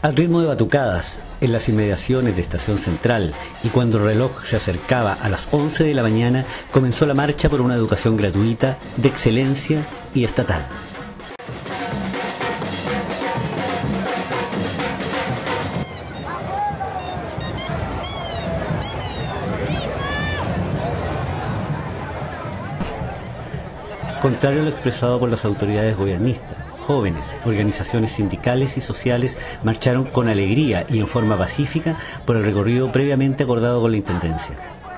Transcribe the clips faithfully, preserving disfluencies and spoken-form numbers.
Al ritmo de batucadas, en las inmediaciones de Estación Central, y cuando el reloj se acercaba a las once de la mañana, comenzó la marcha por una educación gratuita, de excelencia y estatal. Contrario a lo expresado por las autoridades gobiernistas, jóvenes, organizaciones sindicales y sociales marcharon con alegría y en forma pacífica por el recorrido previamente acordado con la Intendencia.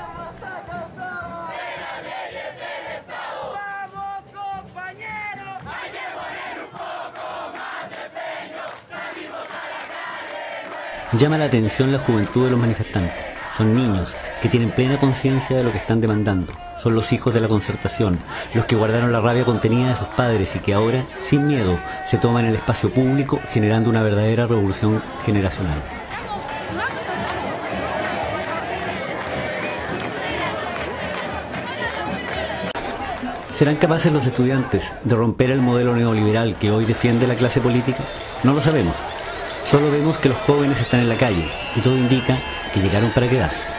Llama la atención la juventud de los manifestantes. Son niños que tienen plena conciencia de lo que están demandando. Son los hijos de la concertación, los que guardaron la rabia contenida de sus padres y que ahora, sin miedo, se toman el espacio público, generando una verdadera revolución generacional. ¿Serán capaces los estudiantes de romper el modelo neoliberal que hoy defiende la clase política? No lo sabemos. Solo vemos que los jóvenes están en la calle y todo indica que llegaron para quedarse.